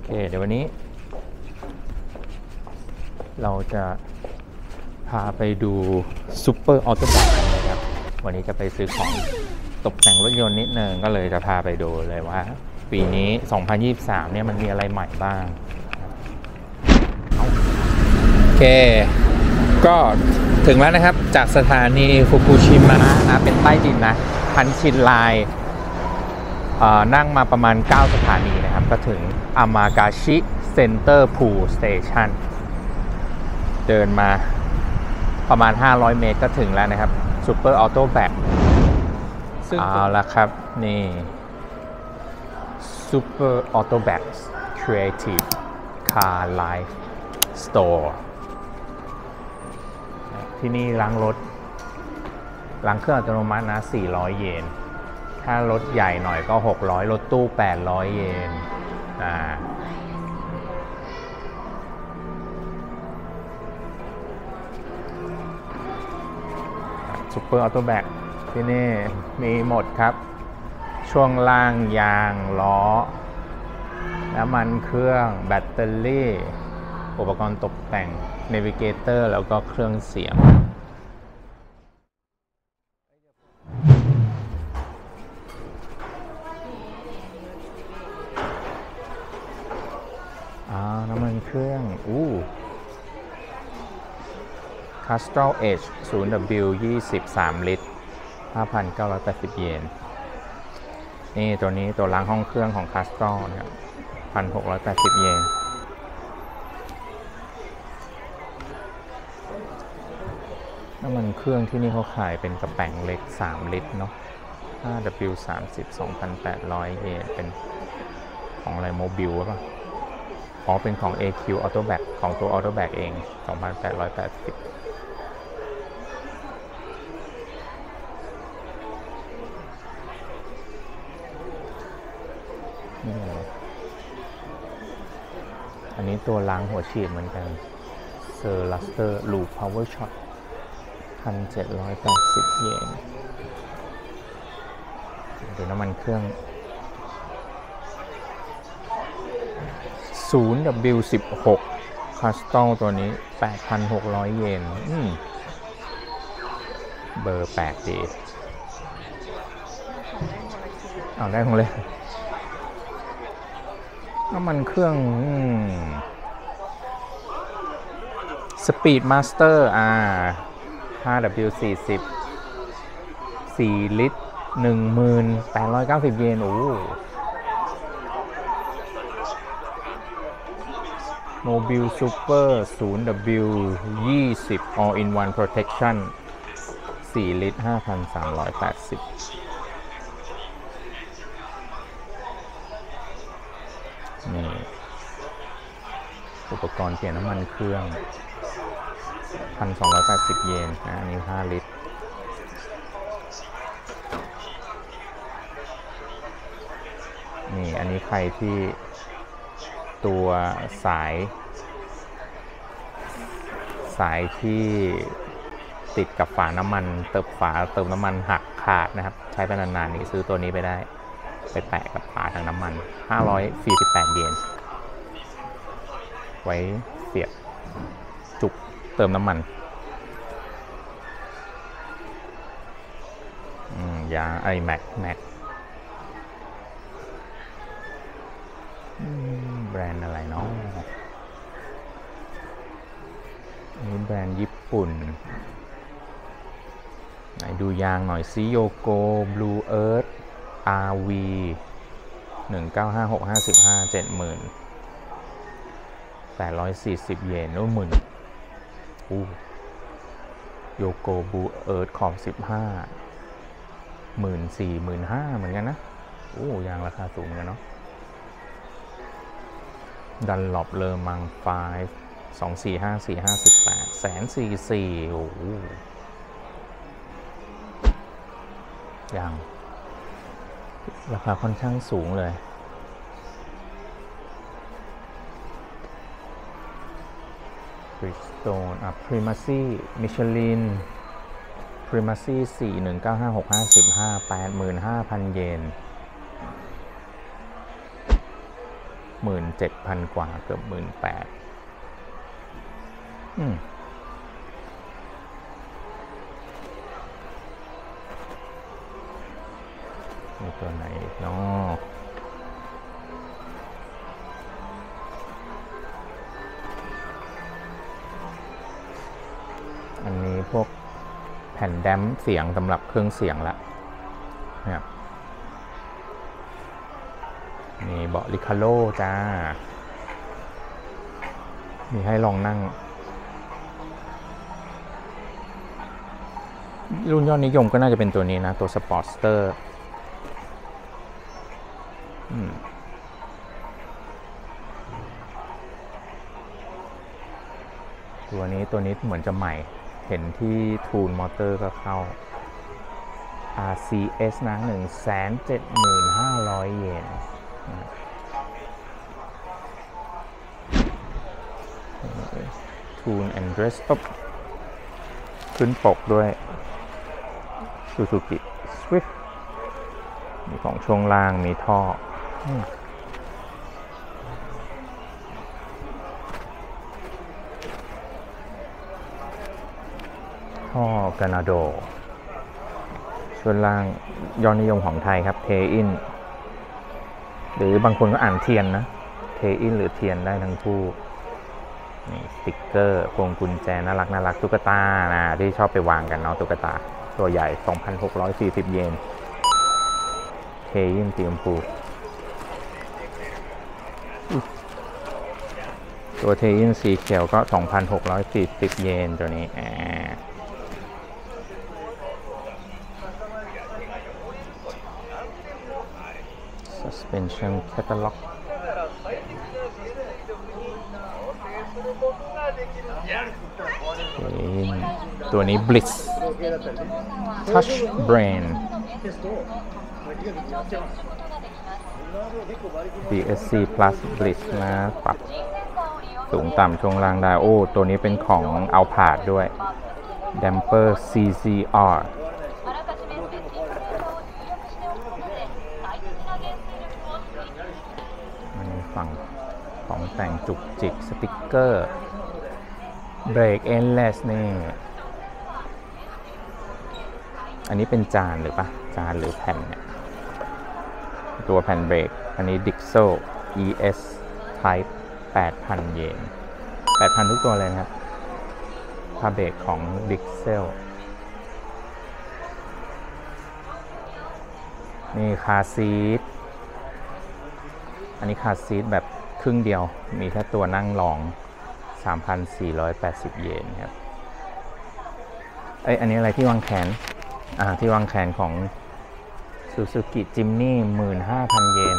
เดี๋ยววันนี้เราจะพาไปดูซูเปอร์ออโต้แบ็กนะครับวันนี้จะไปซื้อของตกแต่งรถยนต์นิดนึงก็เลยจะพาไปดูเลยว่าปีนี้ 2023 เนี่ยมันมีอะไรใหม่บ้างโอเคก็ถึงแล้วนะครับจากสถานีฟุกุชิมะนะเป็นใต้ดินนะคันชินไลน์นั่งมาประมาณ9สถานีนะครับก็ถึงอามากาชิเซ็นเตอร์พูลสเตชันเดินมาประมาณ500 เมตรก็ถึงแล้วนะครับซูเปอร์ออโต้แบ็กเอาละครับนี่ซูเปอร์ออโต้แบ็กครีเอทีฟคาร์ไลฟ์สโตร์ที่นี่ล้างรถล้างเครื่องอัตโนมัตินะ400 เยนถ้ารถใหญ่หน่อยก็600รถตู้800 เยนซูเปอร์ออโต้แบ็กที่นี่มีหมดครับช่วงล่างยางล้อน้ำมันเครื่องแบตเตอรี่อุปกรณ์ตกแต่งเนวิเกเตอร์แล้วก็เครื่องเสียงน้ำมันเครื่องCastrol Edge 0W 23 ลิตร 5,980 เยนนี่ตัวนี้ตัวล้างห้องเครื่องของ Castrol นะครับ 1,680 เยนน้ำมันเครื่องที่นี่เขาขายเป็นกระแป๋งเล็ก3 ลิตรเนาะ 5W 30 2,800 เยนเป็นของอะไรโมบิลหรือเปล่าเป็นของ AQ Autoback ของตัว Autoback เอง 2,880 อันนี้ตัวล้างหัวฉีดเหมือนกัน Sir Luster Loop Power Shot 1,780 เยนดูน้ำมันเครื่อง 0W16 Castrol ตัวนี้ 8,600 เยนเบอร์แปลกดีเอาได้ของเลยน้ำมันเครื่องSpeed Master 5W40 4 ลิตร 1,890 เยนMobile Super 0W20 All in One Protection 4 ลิตร 5,380 นี่อุปกรณ์เปลี่ยนน้ำมันเครื่อง 1,280 เยนอันนี้5 ลิตรนี่อันนี้ใครที่ตัวสายที่ติดกับฝาน้ำมันเติมน้ำมันหักขาดนะครับใช้ไปนานๆนี่ซื้อตัวนี้ไปได้ไปแปะกับฝาถังน้ำมัน548 เยนไว้เสียบจุกเติมน้ำมันยางแม็กแบรนด์อะไรเนาะนี่แบรนด์ญี่ปุ่นไหนดูยางหน่อยซิโยโก Blue Earth RV 195655 70,840 เยนหมื่นโยโก Blue Earth ขอบ15 14,000 15,000เหมือนกันนะยางราคาสูงเหมือนกันเนาะดันหลบเลอมัง5 245458 144,000ยางราคาค่อนข้างสูงเลย Bridgestone Primacy Michelin Primacy 4195655 85,000 เยน 17,000 กว่าเกือบ18,000มีตัวไหนเนาะอันนี้พวกแผ่นแดมเสียงสำหรับเครื่องเสียงละนะครับมีเบาะลิคาโลจ้ามีให้ลองนั่งรุ่นยอดนิยมก็น่าจะเป็นตัวนี้นะตัวสปอร์ตสเตอร์ตัวนี้เหมือนจะใหม่เห็นที่ทูนมอเตอร์ก็เข้า RCS นะ 175,000 เยนทูนแอนด์เดรสขึ้นปกด้วย Suzuki Swift มีของช่วงล่างมีท่อกานาโดช่วงล่างยอดนิยมของไทยครับเทอินหรือบางคนก็อ่านเทียนนะเทอินหรือเทียนได้ทั้งคู่นี่สติ๊กเกอร์พวงกุญแจน่ารักตุ๊กตานะที่ชอบไปวางกันเนาะตุ๊กตาตัวใหญ่ 2,640 เยนเทอินสีชมพูตัวเทอินสีเขียวก็ 2,640 เยนตัวนี้suspension catalog ตัวนี้ Bliss Touch Brain BSC Plus Bliss นะปรับสูงต่ำช่วงล่างได้โอ้ตัวนี้เป็นของ Alphard ด้วย Damper CCRฝั่งของแต่งจุกจิกสติ๊กเกอร์เบรก endless นี่อันนี้เป็นจานหรือปะจานหรือแผ่นเนี่ยตัวแผ่นเบรกอันนี้ Dixel ES Type 8,000 เยน 8,000 ทุกตัวเลยนะครับผ้าเบรกของ Dixel นี่คาร์ซีทอันนี้คาร์ซีทแบบครึ่งเดียวมีแค่ตัวนั่งรอง 3,480 เยนครับอันนี้อะไรที่วางแขนที่วางแขนของ Suzuki Jimny 15,000 เยน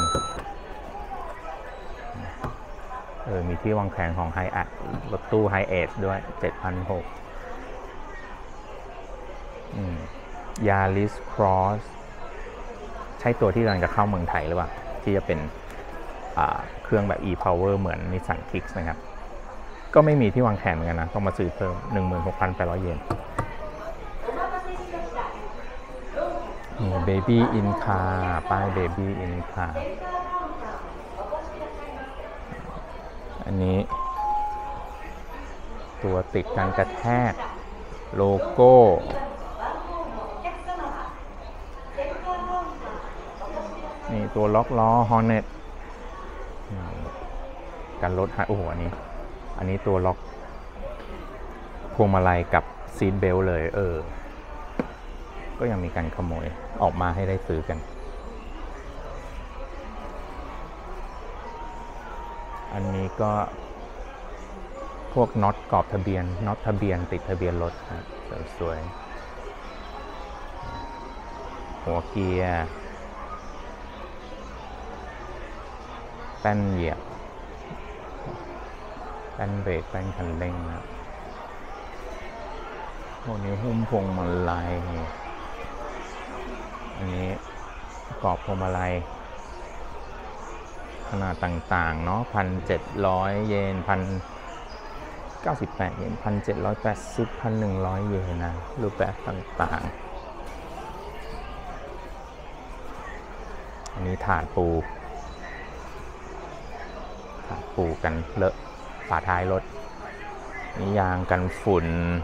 มีที่วางแขนของ Hi-At รถตู้ Hi-Ace ด้วย 7,600 Yaris Cross ใช่ตัวที่กำลังจะเข้าเมืองไทยหรือเปล่าที่จะเป็นเครื่องแบบ e-power เหมือน Nissan Kicks นะครับก็ไม่มีที่วางแขนเหมือนกันนะต้องมาซื้อเพิ่ม 16,800 เยนBaby in Car ป้าย Baby in Car อันนี้ตัวติดกันกระแทกโลโก้นี่ตัวล็อกล้อ Hornet กันรถโอ้โหอันนี้ตัวล็อกพวงมาลัยกับซีทเบลต์เลยก็ยังมีการขโมยออกมาให้ได้ซื้อกันอันนี้ก็พวกน็อตกรอบทะเบียนน็อตทะเบียนติดทะเบียนรถสวยๆหัวเกียร์แป้นเหยียบแป้นเบรกแป้นคันเร่งนะพวกนี้หุ้มพวงมาลัยอันนี้กรอบพวงมาลัยขนาดต่างๆเนาะ 1,700 เยน 1,098 เยน 1,780 1,100 เยนนะรูปแบบต่างๆอันนี้ถาดปูปูกันเลอะฝาท้ายรถนี่ยางกันฝุ่น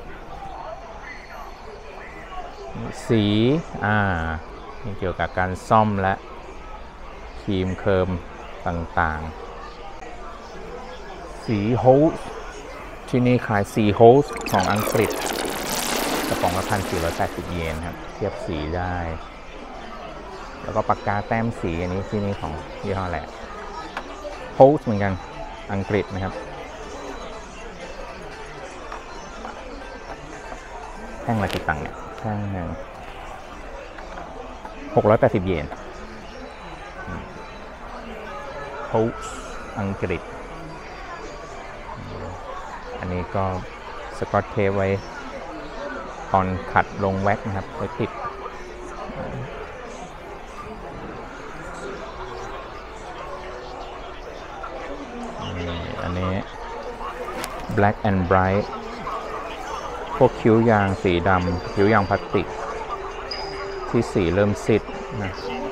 สีนี่เกี่ยวกับการซ่อมและครีมเคิร์มต่างๆสีโฮสที่นี่ขายสีโฮสของอังกฤษกระป๋องละ1,480 เยนครับเทียบสีได้แล้วก็ปากกาแต้มสีอันนี้ที่นี่ของยี่ห้อแหละโฮสเหมือนกันอังกฤษนะครับแท่งละกี่ตังค์เนี่ยแท่ง680 เยนโฮสอังกฤษอันนี้ก็สกอตเทปไว้ตอนขัดลงแว็กนะครับไว้ติดอันนี้ Black and Bright พวกคิ้วยางสีดำคิ้วยางพลาสติกที่สีเริ่มซิดนะ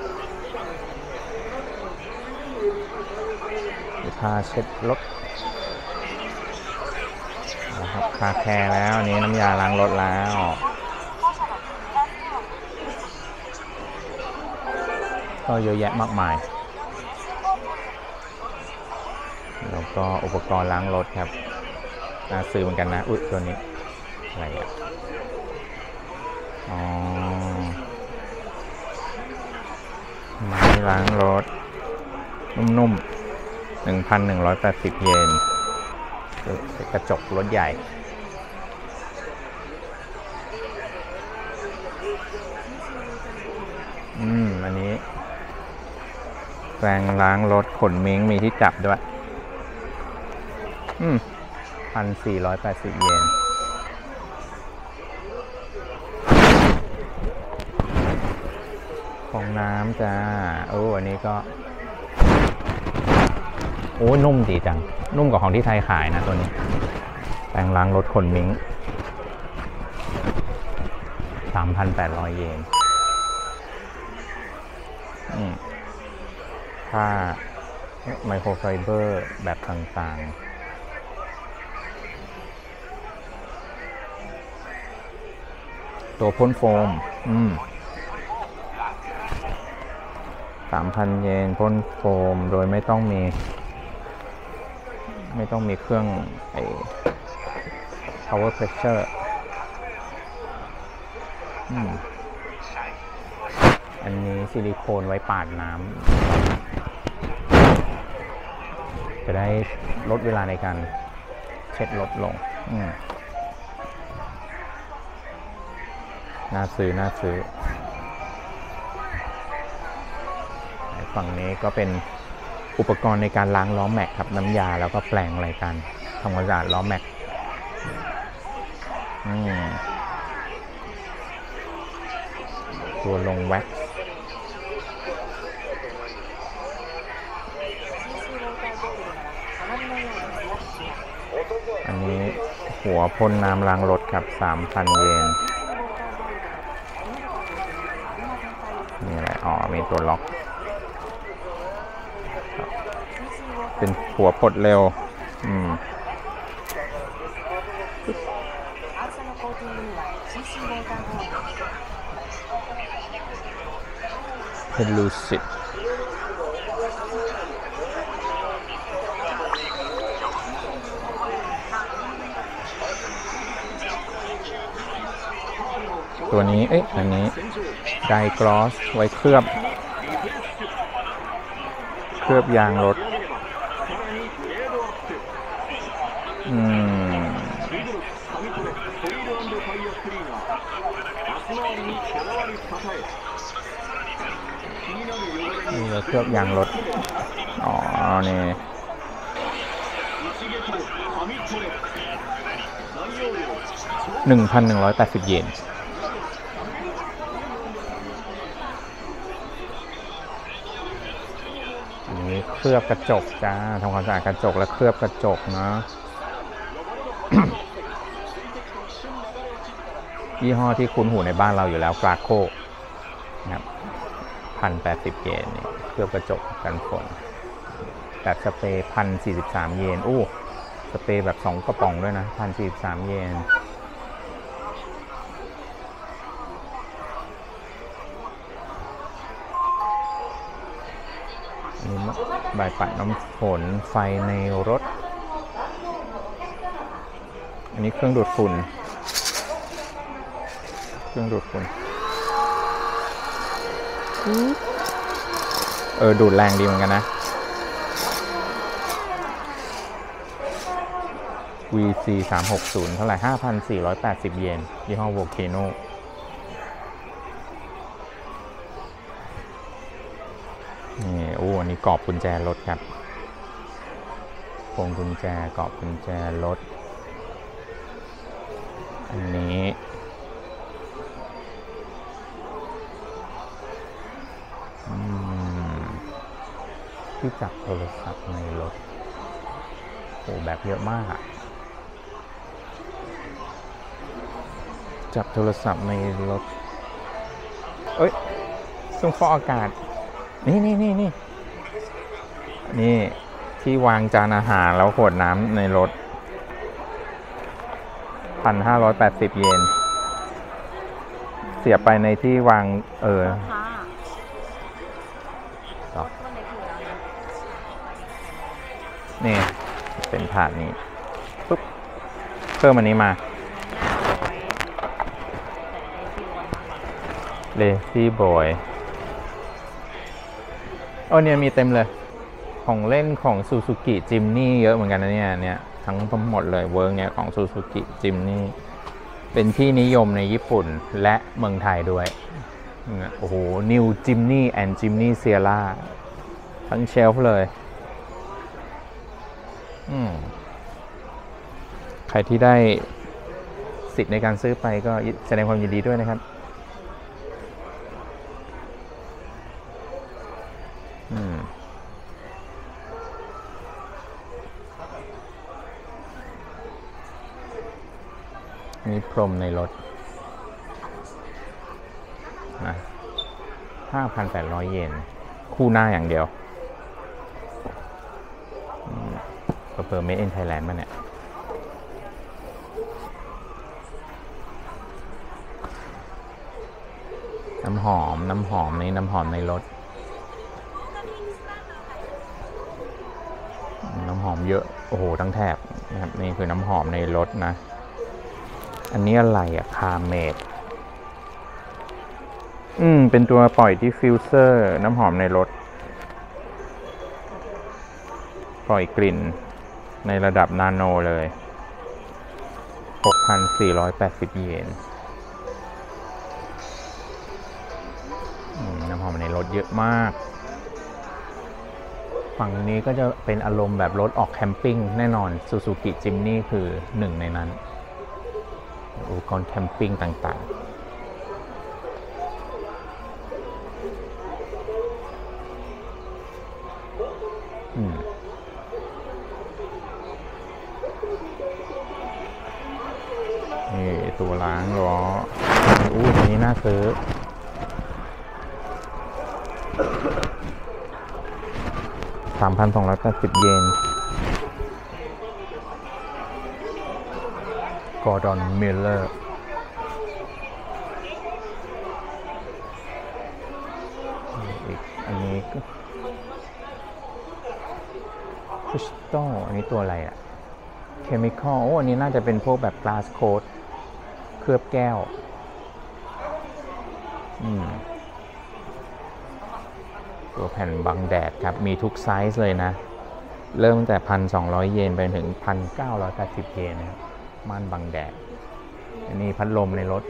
ผ้าเช็ดรถนะครับคาแคร์แล้วอันนี้น้ำยาล้างรถแล้วก็เยอะแยะมากมายแล้วก็อุปกรณ์ล้างรถครับน่าซื้อเหมือนกันนะอุ๊ยตัวนี้อะไรอ่ะไม้ล้างรถนุ่มๆ 1,180 เยนกระจกรถใหญ่อันนี้แปรงล้างรถขนมิ้งมีที่จับด้วย1,480 เยนฟองน้ำจ้าอันนี้ก็นุ่มดีจังนุ่มกว่าของที่ไทยขายนะตัวนี้แปรงล้างรถขนมิ้ง 3,800 เยนผ้าไมโครไฟเบอร์แบบต่างๆตัวพ่นโฟม3,000 เยนพ่นโฟมโดยไม่ต้องมีเครื่องpower pressure อันนี้ซิลิโคนไว้ปาดน้ำจะได้ลดเวลาในการเช็ดรถลงน่าซื้อฝั่งนี้ก็เป็นอุปกรณ์ในการล้างล้อแม็กครับน้ำยาแล้วก็แปรงอะไรกันทำความสะอาดล้อแม็กตัวลงแว็กอันนี้หัวพ่นน้ำล้างรถครับ 3,000 เยนนี่แหละมีตัวล็อกเป็นหัวปลดเร็วเป็นลูซิดตัวนี้อันนี้ไดกลอสไว้เคลือบยางรถนี่เราเคลือบยางรถนี่1,180 เยนอันนี้เคลือบกระจกจ้าทำความสะอาดกระจกและเคลือบกระจกนะ ยี่ห้อที่คุ้นหูในบ้านเราอยู่แล้วกราโคนะครับ1,080 เยนนี่เคลือบกระจกกันฝนแบบสเปรย์1,043 เยนโอ้สเปรย์แบบ2 กระป๋องด้วยนะ1,043 เยนอันนี้ใบปัดน้ำฝนไฟในรถอันนี้เครื่องดูดฝุ่นดูดแรงดีเหมือนกันนะ VC 360เท่าไหร่ 5,480 เยนยี่ห้อ Volcano นี่โอ้อันนี้กรอบกุญแจรถครับพวงกุญแจกรอบกุญแจรถอันนี้ที่จับโทรศัพท์ในรถโอ้แบบเยอะมากจับโทรศัพท์ในรถเอ้ยเครื่องฟอกอากาศนี่ที่วางจานอาหารแล้วขวดน้ำในรถ 1,580 เยนเสียบไปในที่วางนี่เป็นถาดนี้ปุ๊บเพิ่มอันนี้มาLazy Boyเนี่ยมีเต็มเลยของเล่นของ Suzuki Jimny เยอะเหมือนกันนะเนี่ยทั้งหมดเลยเวิร์กเนี่ยของ Suzuki Jimny เป็นที่นิยมในญี่ปุ่นและเมืองไทยด้วยโอ้โห New Jimny and Jimny Sierra ทั้งเชลฟ์เลยใครที่ได้สิทธิ์ในการซื้อไปก็แสดงความยินดีด้วยนะครับนี่พรมในรถนะ 5,800 เยนคู่หน้าอย่างเดียวเปิด Made in Thailand มาเนี่ยน้ำหอมนี่น้ำหอมในรถน้ำหอมเยอะโอ้โหทั้งแถบนะครับนี่คือน้ำหอมในรถนะอันนี้อะไรคาเมดเป็นตัวปล่อยดิฟฟิวเซอร์น้ำหอมในรถปล่อยกลิ่นในระดับนาโนเลย 6,480 เยนน้ำหอมในรถเยอะมากฝั่งนี้ก็จะเป็นอารมณ์แบบรถออกแคมปิ้งแน่นอน Suzuki Jimny คือหนึ่งในนั้นอุปกรณ์แคมปิ้งต่างๆนี่ตัวล้างล้ออันนี้น่าซื้อ 3,280 เยนGordon Miller อีกอันนี้ก็คริสตัลอันนี้ตัวอะไรChemical อันนี้น่าจะเป็นพวกแบบ glass coat เคลือบแก้วตัวแผ่นบังแดดครับมีทุกไซส์เลยนะเริ่มตั้งแต่ 1,200 เยนไปถึง 1,980 เยนนะครับม่านบังแดดอันนี้พัดลมในรถ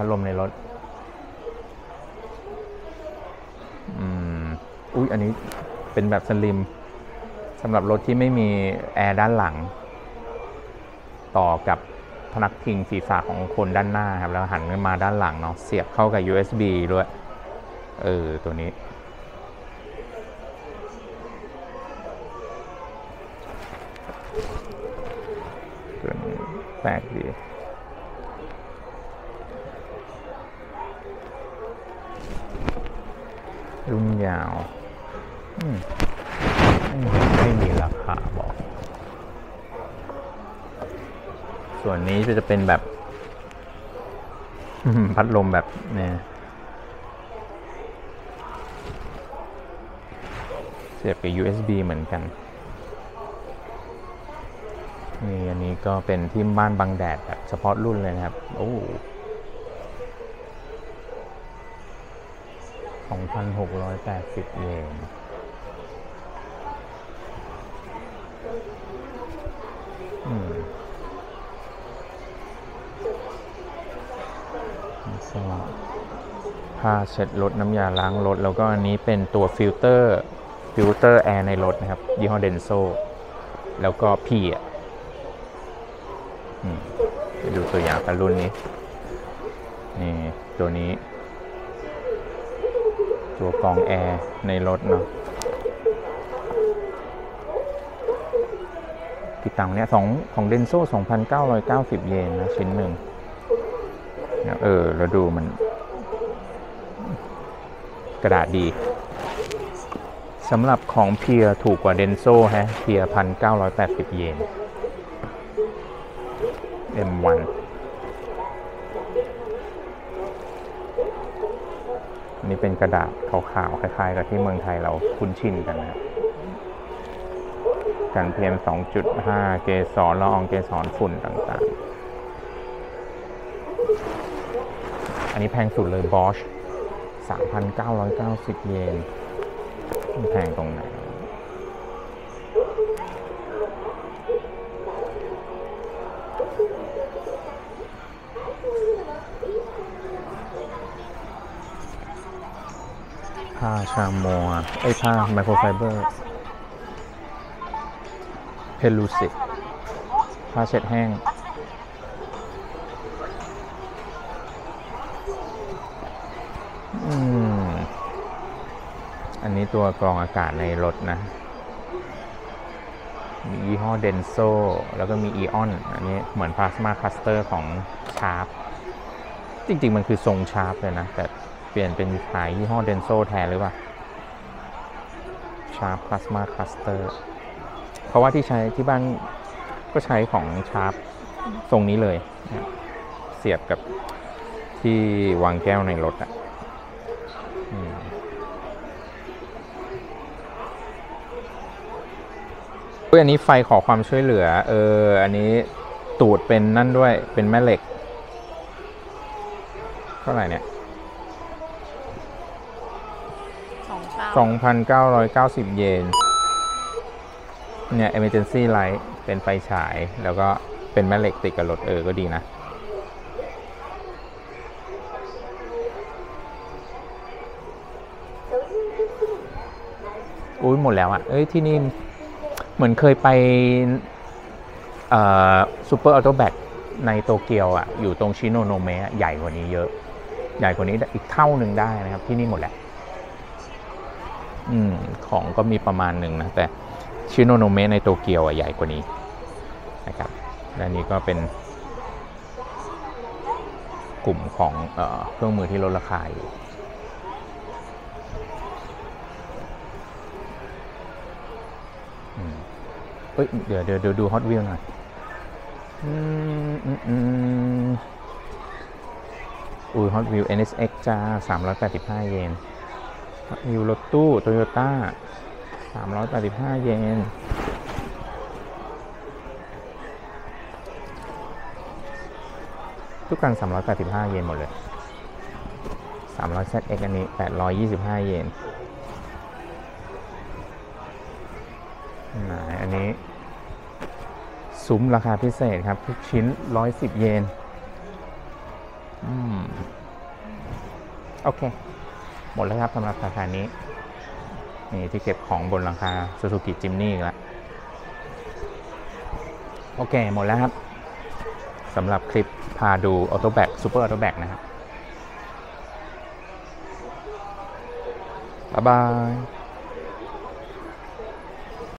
อันนี้เป็นแบบสลิมสำหรับรถที่ไม่มีแอร์ด้านหลังต่อกับพนักพิงศีรษะของคนด้านหน้าครับแล้วหันมาด้านหลังเนาะเสียบเข้ากับ USB ด้วยตัวนี้แปลกดีรุ่นยาวไม่มีราคาบอก ส่วนนี้จะเป็นแบบพัดลมแบบเนี่ยเสียบกับ USB เหมือนกันนี่อันนี้ก็เป็นที่บ้านบังแดดแบบเฉพาะรุ่นเลยนะครับโอ้2,680 เยนผ้าเช็ดรถน้ำยาล้างรถแล้วก็อันนี้เป็นตัวฟิลเตอร์แอร์ในรถนะครับยี่ห้อเดนโซแล้วก็พี่ไปดูตัวอย่างกันรุ่นนี้นี่ตัวนี้ตัวกรองแอร์ในรถเนาะกี่ตังค์เนี่ยของเดนโซ 2,990 เยนนะชิ้นหนึ่งแล้วดูมันกระดาษดีสำหรับของเพียถูกกว่าเดนโซฮะเพีย 1,980 เยน M1 นี่เป็นกระดาษขาวๆคล้ายๆกับที่เมืองไทยเราคุ้นชินกันนะกันเพียม 2.5 เกสรละอองเกสรฝุ่นต่างๆอันนี้แพงสุดเลย Bosch 3,990 เยนแพงตรงไหนผ้าชามัวผ้าไมโครไฟเบอร์เพลูซิผ้าเช็ดแห้งอันนี้ตัวกรองอากาศในรถนะมียี่ห้อเดนโซแล้วก็มีอีออนอันนี้เหมือนพลาสมาคัสเตอร์ของชาร์ปจริงๆมันคือทรงชาร์ปเลยนะแต่เปลี่ยนเป็นขายยี่ห้อเดนโซแทนหรือเปล่าชาร์ปพลาสมาคัสเตอร์เพราะว่าที่ใช้ที่บ้านก็ใช้ของชาร์ปทรงนี้เลยเสียบกับที่วางแก้วในรถอันนี้ไฟขอความช่วยเหลืออันนี้ตูดเป็นนั่นด้วยเป็นแม่เหล็กเท่าไหร่เนี่ย 2,990 เยนเนี่ย emergency light เป็นไฟฉายแล้วก็เป็นแม่เหล็กติดกับรถก็ดีนะหมดแล้วที่นี่เหมือนเคยไปซูเปอร์ออโต้แบกในโตเกียวอยู่ตรงชิโนโนเมะใหญ่กว่านี้เยอะใหญ่กว่านี้อีกเท่าหนึ่งได้นะครับที่นี่หมดแหละของก็มีประมาณหนึ่งนะแต่ชิโนโนเมะในโตเกียวใหญ่กว่านี้นะครับและนี้ก็เป็นกลุ่มของเครื่องมือที่ลดราคาอยู่เดี๋ยวดูฮอตวิวหน่อยฮอตวิว NSX จ้า385 เยนฮอตวิวรถตู้โตโยต้า385 เยนทุกคัน385 เยนหมดเลย300ZX อันนี้825 เยนอันนี้ซุ้มราคาพิเศษครับทุกชิ้น110 เยนโอเคหมดแล้วครับสำหรับสาขานี้นี่ที่เก็บของบนหลังคา Suzuki Jimny อีกแล้วโอเคหมดแล้วครับสำหรับคลิปพาดู Autobac Super Autobac นะครับบ๊ายบาย